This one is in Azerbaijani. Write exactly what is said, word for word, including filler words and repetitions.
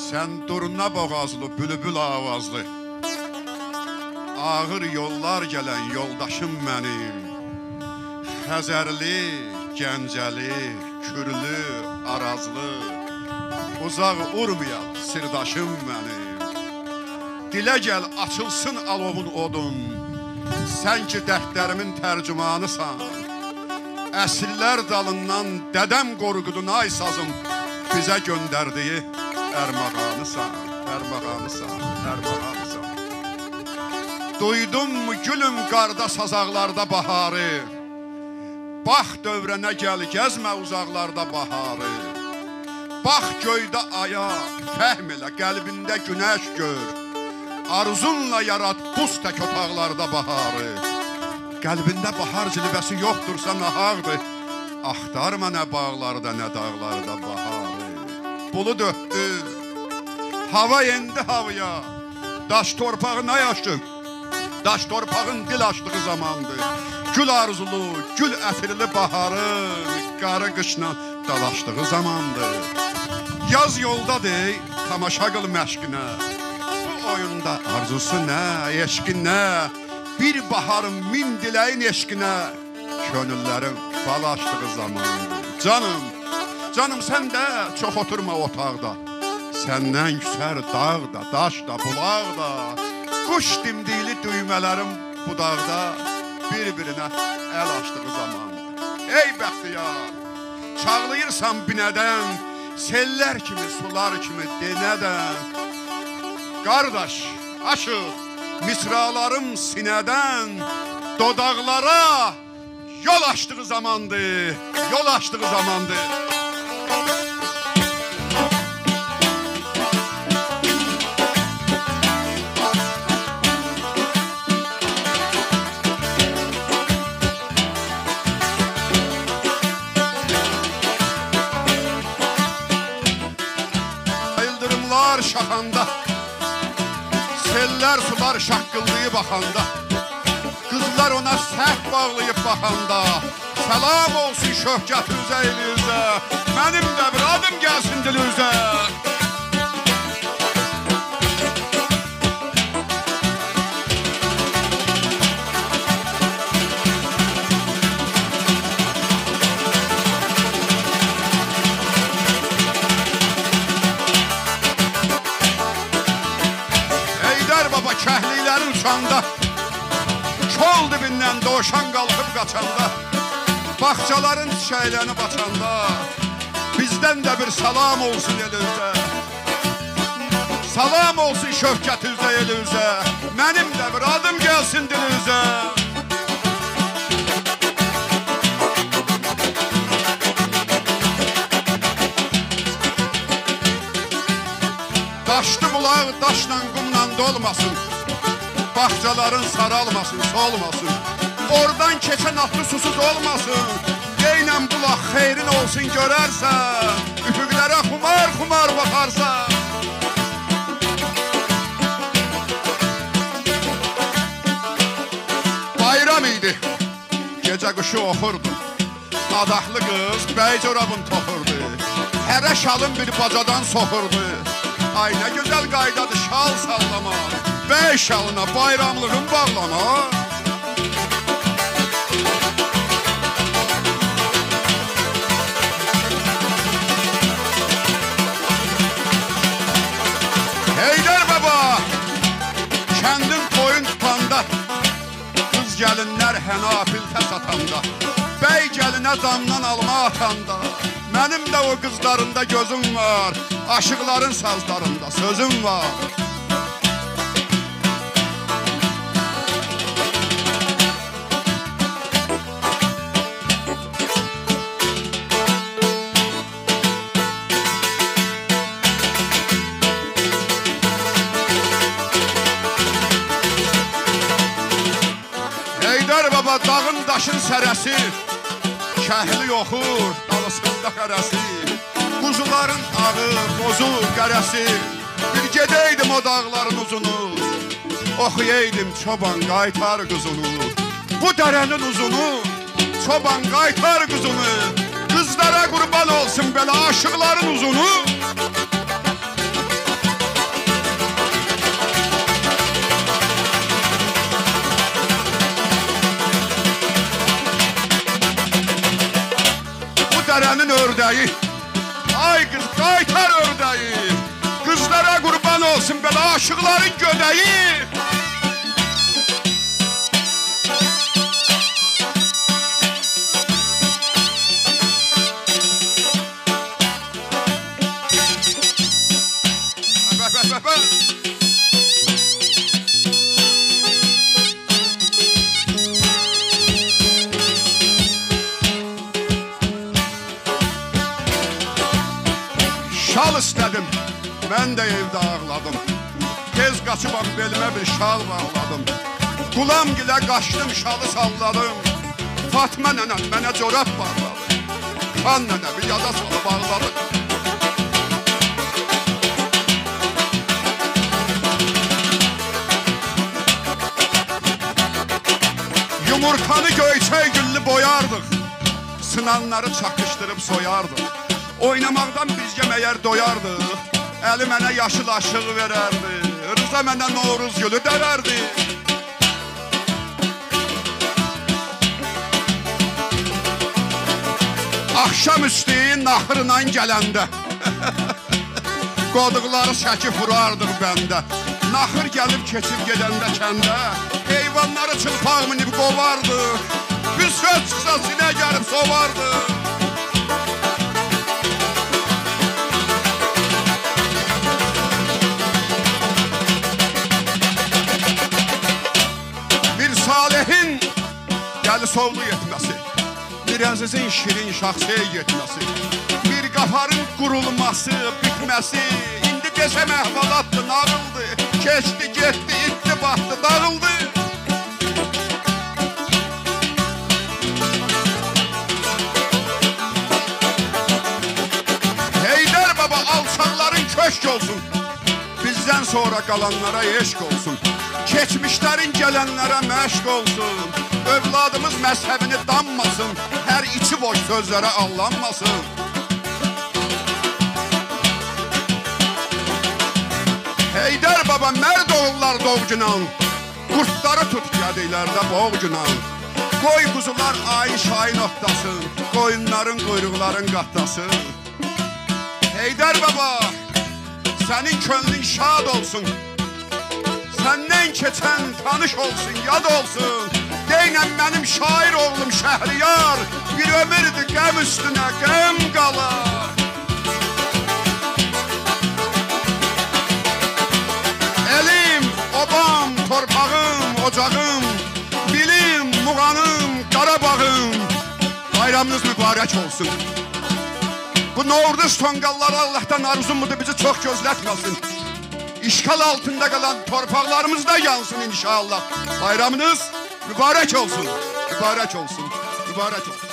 Sən durna boğazlı, bülbül avazlı, ağır yollar gələn yoldaşım mənim. Xəzərli, Gəncəli, Kürlü, Arazlı, uzaq urmayan sirdaşım mənim. Dilə gəl açılsın alovun odun, sən ki dərdlərimin tərcümanısan. Əsrlər dalından dədəm qorqudun ay sazım, bizə göndərdiyi ərmağanısan, ərmağanısan, ərmağanısan. Duydun mu gülüm qarda sazaqlarda baharı, bax dövrənə gəl gəzmə uzaqlarda baharı. Bax göydə aya, fəhm elə qəlbində günəş gör, arzunla yarat buz tək otaqlarda baharı. Qəlbində bahar cilbəsi yoxdursa nahaqdır, axtarma nə bağlarda, nə dağlarda baharı. Bulud ötdü, hava endi havaya, daş torpağına yaşdı, daş torpağın dil açdığı zamandır. Gül arzulu, gül ətirli baharın qarı qışla dalaşdığı zamandır. Yaz yoldadır, tamaşa qıl məşqinə, bu oyunda arzusu nə, eşqi nə, bir baharın min diləyin eşqinə, könüllərin fal açdığı zamandır. Canım, canım sən də çox oturma otaqda, səndən küsər dağ da, daş da, bulaq da, quş dimdikli düymələrin budaqda, bir-birinə əl açdığı zamandır. Ey bəxtiyar, çağlayırsan binədən, sellər kimi, sular kimi denədən. Qardaş, aşıq, misralarım sinədən, dodaqlara yol açdığı zamandır, yol açdığı zamandır. Şaxanda, sellər sular şaqqıldayıb baxanda, qızlar ona səhv bağlayıb baxanda, səlam olsun şöhgət üzə elizə, mənim də bir adım gəlsin dilizə. Kəhliklərin uçanda, kol dibindən doğuşan qalxıb qaçanda, bağçaların çiçəklənib açanda, bizdən də bir salam olsun elizə. Salam olsun şöhgət üzə elizə, mənim də bir adım gəlsin dilizə. Daşlı bulaq daşla qumla dolmasın, bağçaların saralmasın, solmasın, oradan keçən atlı susuz olmasın. Yeynən bulaq xeyrin olsun görərsən, üfüqlərə xumar xumar baxarsan. Bayram idi, gecə quşu oxurdu, adaqlı qız bəy corabın toxurdu, hərə şalın bir bacadan soxurdu. Ay nə gözəl qaydadır şal sallama, bəy şalına bayramlığın bağlama. Heydər baba, kəndin toyun tutanda, qız gəlinlər hənafiltə satanda, bəy gəlinə damdan alma atanda, mənim də o qızlarında gözüm var, aşıqların sazlarında sözüm var. Heydər baba dağın daşın sərəsi, kəhli yoxur dalısında xərəsi, quzuların ağı, bozu, qərəsi, bir gedəydim o dağların uzunu, oxuyaydım çoban qaytar quzunu. Bu dərənin uzunu, çoban qaytar quzunu, qızlara qurban olsun belə aşıqların uzunu. ördeği. Ay kız qaytar ördeği. Kızlara qurban olsun belə aşıqların gödeyi. Şal istedim, mən də evdə ağladım. Tez qaçıbam belimə bir şal bağladım. Qulam gilə qaçdım, şalı salladım. Fatma nənəm mənə corab bağladı. Xan nənə bir yada salıb ağladı. Yumurtanı göyçək güllü boyardıq. Sınanları çakışdırıb soyardıq. Oynamaqdan bizcə məyər doyardıq. Əli mənə yaşıl aşığı verərdi. Rıza mənə Novruz gülü dərərdi. Axşam üstü naxırla gələndə qoduqları çəkib vurardıq bəndə. Naxır gəlib keçib gedəndə kəndə heyvanları çılpaq minib qovardı. Bir söz çıxsa sinə gəlib sovardı. Salihin gəli sovlu yetməsi, bir əzizin şirin şahsiyə yetməsi, bir qafarın qurulması, bitməsi, indi desəm əhvalatdır, nağıldı, keçdi, getdi, itdi, batdı, dağıldı. Heydər baba alçaqların köşk olsun, bizdən sonra qalanlara eşq olsun. Keçmişlərin gələnlərə məşq olsun. Övladımız məzhəbini danmasın. Hər içi boş sözlərə allanmasın. Heydər baba mərd oğullar doğcunan, qurtları tut gədiklərdə boğcunan. Qoy quzular ayın şayın otlasın, qoyunların quyruqların qatlasın. Heydər baba, sənin könlün şad olsun. Səndən keçən tanış olsun, yad olsun. Deynəm mənim şair oğlum Şəhriyar, bir ömürdür qəm üstünə qəm qalar. Elim, obam, torpağım, ocağım, bilim, muğanım, Qarabağım. Bayramınız mübarək olsun. Bu Novruz tonqalları Allah'tan arzumudur, bizi çox gözlətməsin. İşgal altında kalan torpaqlarımız da yansın inşallah. Bayramınız mübarək olsun. Mübarək olsun. Mübarək olsun.